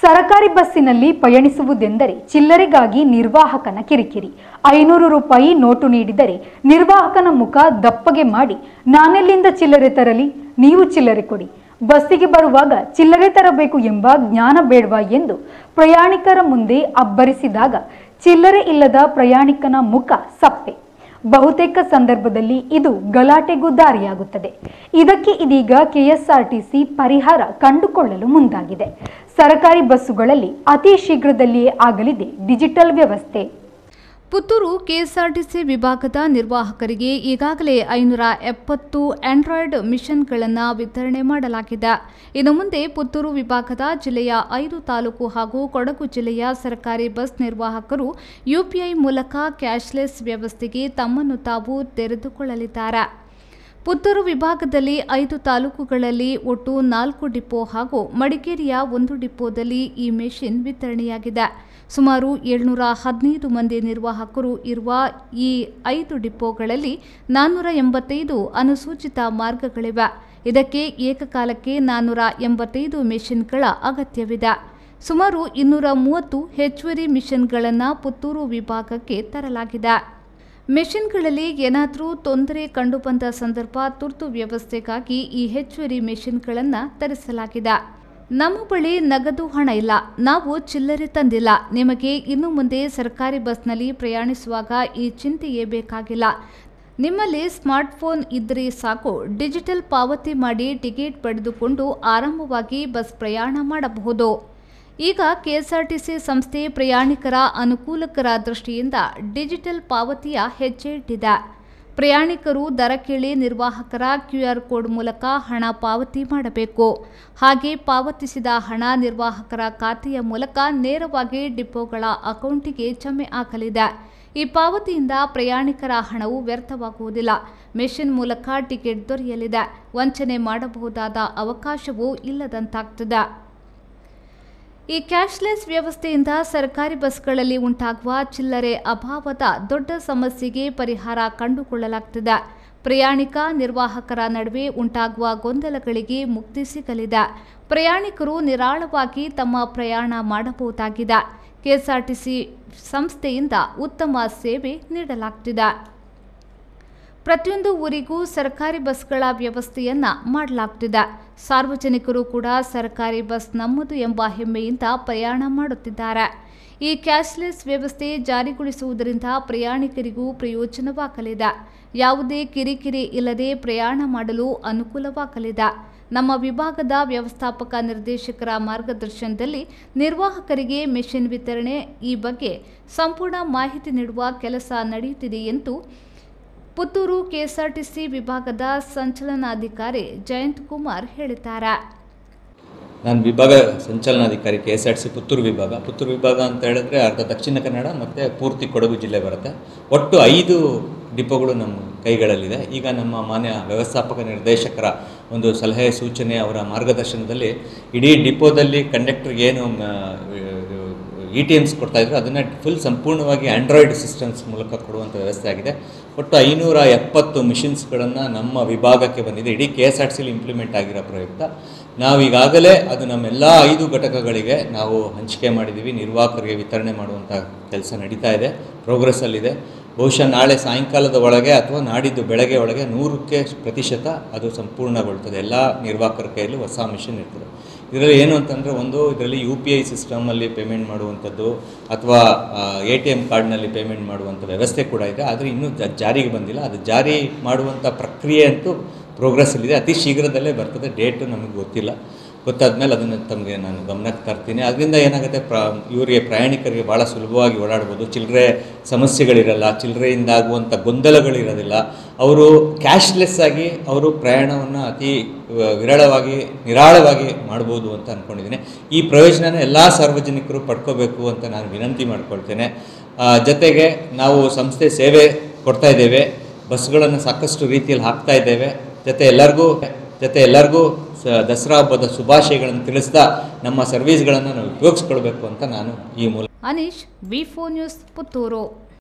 ಸರಕಾರಿ ಬಸ್ಸಿನಲ್ಲಿ ಪಯಣಿಸುವುದೆಂದರೆ ಚಿಲ್ಲರೆಗಾಗಿ ನಿರ್ವಾಹಕನ ಕಿರಿಕಿರಿ. 500 ರೂಪಾಯಿ ನೋಟು ನೀಡಿದರೆ ನಿರ್ವಾಹಕನ ಮುಖ ದಪ್ಪಗೆ ಮಾಡಿ, ನಾನೆಲ್ಲಿಂದ ಚಿಲ್ಲರೆ ತರಲಿ, ನೀವು ಚಿಲ್ಲರೆ ಕೊಡಿ, ಬಸ್ಸಿಗೆ ಬರುವಾಗ ಚಿಲ್ಲರೆ ತರಬೇಕು ಎಂಬ ಜ್ಞಾನ ಬೇಡವಾ ಎಂದು ಪ್ರಯಾಣಿಕರ ಮುಂದೆ ಅಬ್ಬರಿಸಿದಾಗ ಚಿಲ್ಲರೆ ಇಲ್ಲದ ಪ್ರಯಾಣಿಕನ ಮುಖ ಸಪ್ಪೆ. ಬಹುತೇಕ ಸಂದರ್ಭದಲ್ಲಿ ಇದು ಗಲಾಟೆಗೂ ದಾರಿಯಾಗುತ್ತದೆ. ಇದಕ್ಕೆ ಇದೀಗ ಕೆಎಸ್ಆರ್ಟಿಸಿ ಪರಿಹಾರ ಕಂಡುಕೊಳ್ಳಲು ಮುಂದಾಗಿದೆ. ಸರಕಾರಿ ಬಸ್ಸುಗಳಲ್ಲಿ ಅತಿ ಶೀಘ್ರದಲ್ಲಿಯೇ ಆಗಲಿದೆ ಡಿಜಿಟಲ್ ವ್ಯವಸ್ಥೆ. ಪುತ್ತೂರು ಕೆಎಸ್ಆರ್ಟಿಸಿ ವಿಭಾಗದ ನಿರ್ವಾಹಕರಿಗೆ ಈಗಾಗಲೇ 570 ಆಂಡ್ರಾಯ್ಡ್ ಮಿಷನ್ಗಳನ್ನು ವಿತರಣೆ ಮಾಡಲಾಗಿದೆ. ಇನ್ನು ಮುಂದೆ ಪುತ್ತೂರು ವಿಭಾಗದ ಜಿಲ್ಲೆಯ 5 ತಾಲೂಕು ಹಾಗೂ ಕೊಡಗು ಜಿಲ್ಲೆಯ ಸರ್ಕಾರಿ ಬಸ್ ನಿರ್ವಾಹಕರು ಯುಪಿಐ ಮೂಲಕ ಕ್ಯಾಶ್ಲೆಸ್ ವ್ಯವಸ್ಥೆಗೆ ತಮ್ಮನ್ನು ತಾವು ತೆರೆದುಕೊಳ್ಳಲಿದ್ದಾರೆ. ಪುತ್ತೂರು ವಿಭಾಗದಲ್ಲಿ 5 ತಾಲೂಕುಗಳಲ್ಲಿ ಒಟ್ಟು 4 ಡಿಪೋ ಹಾಗೂ ಮಡಿಕೇರಿಯ 1 ಡಿಪೋದಲ್ಲಿ ಈ ಮೆಷಿನ್ ವಿತರಣೆಯಾಗಿದೆ. ಸುಮಾರು 715 ಮಂದಿ ನಿರ್ವಾಹಕರು ಇರುವ ಈ 5 ಡಿಪೋಗಳಲ್ಲಿ 485 ಅನುಸೂಚಿತ ಮಾರ್ಗಗಳಿವೆ. ಇದಕ್ಕೆ ಏಕಕಾಲಕ್ಕೆ 485 ಮೆಷಿನ್ಗಳ ಅಗತ್ಯವಿದೆ. ಸುಮಾರು 230 ಹೆಚ್ಚುವರಿ ಮಿಷನ್ಗಳನ್ನು ಪುತ್ತೂರು ವಿಭಾಗಕ್ಕೆ ತರಲಾಗಿದೆ. ಮೆಷಿನ್ಗಳಲ್ಲಿ ಏನಾದರೂ ತೊಂದರೆ ಕಂಡುಬಂದ ಸಂದರ್ಭ ತುರ್ತು ವ್ಯವಸ್ಥೆಗಾಗಿ ಈ ಹೆಚ್ಚುವರಿ ಮೆಷಿನ್ಗಳನ್ನು ತರಿಸಲಾಗಿದೆ. ನಮ್ಮ ಬಳಿ ನಗದು ಹಣ ಇಲ್ಲ, ನಾವು ಚಿಲ್ಲರೆ ತಂದಿಲ್ಲ, ನಿಮಗೆ ಇನ್ನು ಮುಂದೆ ಸರ್ಕಾರಿ ಬಸ್ನಲ್ಲಿ ಪ್ರಯಾಣಿಸುವಾಗ ಈ ಚಿಂತೆಯೇ ಬೇಕಾಗಿಲ್ಲ. ನಿಮ್ಮಲ್ಲಿ ಸ್ಮಾರ್ಟ್ಫೋನ್ ಇದ್ದರೆ ಸಾಕು, ಡಿಜಿಟಲ್ ಪಾವತಿ ಮಾಡಿ ಟಿಕೆಟ್ ಪಡೆದುಕೊಂಡು ಆರಾಮವಾಗಿ ಬಸ್ ಪ್ರಯಾಣ ಮಾಡಬಹುದು. ಈಗ ಕೆಎಸ್ಆರ್ಟಿಸಿ ಸಂಸ್ಥೆ ಪ್ರಯಾಣಿಕರ ಅನುಕೂಲಕರ ದೃಷ್ಟಿಯಿಂದ ಡಿಜಿಟಲ್ ಪಾವತಿಯ ಹೆಜ್ಜೆ ಇಟ್ಟಿದೆ. ಪ್ರಯಾಣಿಕರು ದರ ಕೇಳಿ ನಿರ್ವಾಹಕರ QR ಕೋಡ್ ಮೂಲಕ ಹಣ ಪಾವತಿ ಮಾಡಬೇಕು. ಹಾಗೆ ಪಾವತಿಸಿದ ಹಣ ನಿರ್ವಾಹಕರ ಖಾತೆಯ ಮೂಲಕ ನೇರವಾಗಿ ಡಿಪೋಗಳ ಅಕೌಂಟಿಗೆ ಜಮೆ ಆಗಲಿದೆ. ಈ ಪಾವತಿಯಿಂದ ಪ್ರಯಾಣಿಕರ ಹಣವು ವ್ಯರ್ಥವಾಗುವುದಿಲ್ಲ. ಮೆಷಿನ್ ಮೂಲಕ ಟಿಕೆಟ್ ದೊರೆಯಲಿದೆ. ವಂಚನೆ ಮಾಡಬಹುದಾದ ಅವಕಾಶವೂ ಇಲ್ಲದಂತಾಗ್ತದೆ. ಈ ಕ್ಯಾಶ್ಲೆಸ್ ವ್ಯವಸ್ಥೆಯಿಂದ ಸರ್ಕಾರಿ ಬಸ್ಗಳಲ್ಲಿ ಉಂಟಾಗುವ ಚಿಲ್ಲರೆ ಅಭಾವದ ದೊಡ್ಡ ಸಮಸ್ಯೆಗೆ ಪರಿಹಾರ ಕಂಡುಕೊಳ್ಳಲಾಗುತ್ತಿದೆ. ಪ್ರಯಾಣಿಕ ನಿರ್ವಾಹಕರ ನಡುವೆ ಉಂಟಾಗುವ ಗೊಂದಲಗಳಿಗೆ ಮುಕ್ತಿ ಸಿಗಲಿದೆ. ಪ್ರಯಾಣಿಕರು ನಿರಾಳವಾಗಿ ತಮ್ಮ ಪ್ರಯಾಣ ಮಾಡಬಹುದಾಗಿದೆ. ಕೆಎಸ್ಆರ್ಟಿಸಿ ಸಂಸ್ಥೆಯಿಂದ ಉತ್ತಮ ಸೇವೆ ನೀಡಲಾಗುತ್ತಿದೆ. ಪ್ರತಿಯೊಂದು ಊರಿಗೂ ಸರ್ಕಾರಿ ಬಸ್ಗಳ ವ್ಯವಸ್ಥೆಯನ್ನ ಮಾಡಲಾಗುತ್ತಿದೆ. ಸಾರ್ವಜನಿಕರು ಕೂಡ ಸರ್ಕಾರಿ ಬಸ್ ನಮ್ಮದು ಎಂಬ ಹೆಮ್ಮೆಯಿಂದ ಪ್ರಯಾಣ ಮಾಡುತ್ತಿದ್ದಾರೆ. ಈ ಕ್ಯಾಶ್ಲೆಸ್ ವ್ಯವಸ್ಥೆ ಜಾರಿಗೊಳಿಸುವುದರಿಂದ ಪ್ರಯಾಣಿಕರಿಗೂ ಪ್ರಯೋಜನವಾಗಲಿದೆ. ಯಾವುದೇ ಕಿರಿಕಿರಿ ಇಲ್ಲದೆ ಪ್ರಯಾಣ ಮಾಡಲು ಅನುಕೂಲವಾಗಲಿದೆ. ನಮ್ಮ ವಿಭಾಗದ ವ್ಯವಸ್ಥಾಪಕ ನಿರ್ದೇಶಕರ ಮಾರ್ಗದರ್ಶನದಲ್ಲಿ ನಿರ್ವಾಹಕರಿಗೆ ಮೆಷಿನ್ ವಿತರಣೆ ಈ ಬಗ್ಗೆ ಸಂಪೂರ್ಣ ಮಾಹಿತಿ ನೀಡುವ ಕೆಲಸ ನಡೆಯುತ್ತಿದೆ ಎಂದು ಪುತ್ತೂರು ಕೆಎಸ್ಆರ್ಟಿಸಿ ವಿಭಾಗದ ಸಂಚಲನಾಧಿಕಾರಿ ಜಯಂತ್ ಕುಮಾರ್ ಹೇಳಿದ್ದಾರೆ. ನಾನು ವಿಭಾಗ ಸಂಚಲನಾಧಿಕಾರಿ ಕೆಎಸ್ಆರ್ಟಿಸಿ ಪುತ್ತೂರು ವಿಭಾಗ ಅಂತ ಹೇಳಿದ್ರೆ ಅರ್ಧ ದಕ್ಷಿಣ ಕನ್ನಡ ಮತ್ತು ಪೂರ್ತಿ ಕೊಡಗು ಜಿಲ್ಲೆ ಬರುತ್ತೆ. ಒಟ್ಟು 5 ಡಿಪೋಗಳು ನಮ್ಮ ಕೈಗಳಲ್ಲಿದೆ. ಈಗ ನಮ್ಮ ಮಾನ್ಯ ವ್ಯವಸ್ಥಾಪಕ ನಿರ್ದೇಶಕರ ಒಂದು ಸಲಹೆ ಸೂಚನೆ ಅವರ ಮಾರ್ಗದರ್ಶನದಲ್ಲಿ ಇಡೀ ಡಿಪೋದಲ್ಲಿ ಕಂಡಕ್ಟರ್ಗೆ ಏನು ETMs ಕೊಡ್ತಾಯಿದ್ರು ಅದನ್ನು ಫುಲ್ ಸಂಪೂರ್ಣವಾಗಿ ಆಂಡ್ರಾಯ್ಡ್ ಸಿಸ್ಟಮ್ಸ್ ಮೂಲಕ ಕೊಡುವಂಥ ವ್ಯವಸ್ಥೆ ಆಗಿದೆ. ಒಟ್ಟು 570 ಮಿಷಿನ್ಸ್ಗಳನ್ನು ನಮ್ಮ ವಿಭಾಗಕ್ಕೆ ಬಂದಿದೆ. ಇಡೀ KSRTCಲಿ ಇಂಪ್ಲಿಮೆಂಟ್ ಆಗಿರೋ ಪ್ರಯುಕ್ತ ನಾವು ಈಗಾಗಲೇ ಅದು ನಮ್ಮೆಲ್ಲ 5 ಘಟಕಗಳಿಗೆ ನಾವು ಹಂಚಿಕೆ ಮಾಡಿದ್ದೀವಿ. ನಿರ್ವಾಹಕರಿಗೆ ವಿತರಣೆ ಮಾಡುವಂಥ ಕೆಲಸ ನಡೀತಾ ಇದೆ, ಪ್ರೋಗ್ರೆಸ್ಸಲ್ಲಿದೆ. ಬಹುಶಃ ನಾಳೆ ಸಾಯಂಕಾಲದ ಒಳಗೆ ಅಥವಾ ನಾಡಿದ್ದು ಬೆಳಗ್ಗೆ ಒಳಗೆ 100% ಅದು ಸಂಪೂರ್ಣಗೊಳ್ತದೆ. ಎಲ್ಲ ನಿರ್ವಾಹಕರ ಕೈಯಲ್ಲಿ ಹೊಸ ಮಿಷನ್ ಇರ್ತದೆ. ಇದರಲ್ಲಿ ಏನು ಅಂತಂದರೆ, ಒಂದು ಇದರಲ್ಲಿ UPI ಸಿಸ್ಟಮಲ್ಲಿ ಪೇಮೆಂಟ್ ಮಾಡುವಂಥದ್ದು ಅಥವಾ ATM ಕಾರ್ಡ್ನಲ್ಲಿ ಪೇಮೆಂಟ್ ಮಾಡುವಂಥ ವ್ಯವಸ್ಥೆ ಕೂಡ ಇದೆ. ಆದರೆ ಇನ್ನೂ ಜಾರಿಗೆ ಬಂದಿಲ್ಲ. ಅದು ಜಾರಿ ಮಾಡುವಂಥ ಪ್ರಕ್ರಿಯೆ ಅಂತೂ ಪ್ರೋಗ್ರೆಸ್ಸಲ್ಲಿದೆ. ಅತಿ ಶೀಘ್ರದಲ್ಲೇ ಬರ್ತದೆ. ಡೇಟು ನಮಗೆ ಗೊತ್ತಿಲ್ಲ. ಗೊತ್ತಾದ್ಮೇಲೆ ಅದನ್ನು ತಮಗೆ ನಾನು ಗಮನಕ್ಕೆ ತರ್ತೀನಿ. ಅದರಿಂದ ಏನಾಗುತ್ತೆ, ಇವರಿಗೆ ಪ್ರಯಾಣಿಕರಿಗೆ ಭಾಳ ಸುಲಭವಾಗಿ ಓಡಾಡ್ಬೋದು. ಚಿಲ್ಲರೆ ಸಮಸ್ಯೆಗಳಿರಲ್ಲ, ಚಿಲ್ಲರೆಯಿಂದ ಆಗುವಂಥ ಗೊಂದಲಗಳಿರೋದಿಲ್ಲ. ಅವರು ಕ್ಯಾಶ್ಲೆಸ್ ಆಗಿ ಅವರು ಪ್ರಯಾಣವನ್ನು ಅತಿ ನಿರಾಳವಾಗಿ ಮಾಡ್ಬೋದು ಅಂತ ಅಂದ್ಕೊಂಡಿದ್ದೀನಿ. ಈ ಪ್ರಯೋಜನನ ಎಲ್ಲ ಸಾರ್ವಜನಿಕರು ಪಡ್ಕೋಬೇಕು ಅಂತ ನಾನು ವಿನಂತಿ ಮಾಡ್ಕೊಳ್ತೇನೆ. ಜೊತೆಗೆ ನಾವು ಸಂಸ್ಥೆ ಸೇವೆ ಕೊಡ್ತಾ ಇದ್ದೇವೆ, ಬಸ್ಗಳನ್ನು ಸಾಕಷ್ಟು ರೀತಿಯಲ್ಲಿ ಹಾಕ್ತಾ ಇದ್ದೇವೆ. ಜೊತೆ ಎಲ್ಲರಿಗೂ ದಸರಾ ಹಬ್ಬದ ಶುಭಾಶಯಗಳನ್ನು ತಿಳಿಸ್ತಾ ನಮ್ಮ ಸರ್ವಿಸ್ಗಳನ್ನು ನಾವು ಉಪಯೋಗಿಸ್ಕೊಳ್ಬೇಕು ಅಂತ ನಾನು ಈ ಮೂಲಕ. Anish, V4 news, Puttur.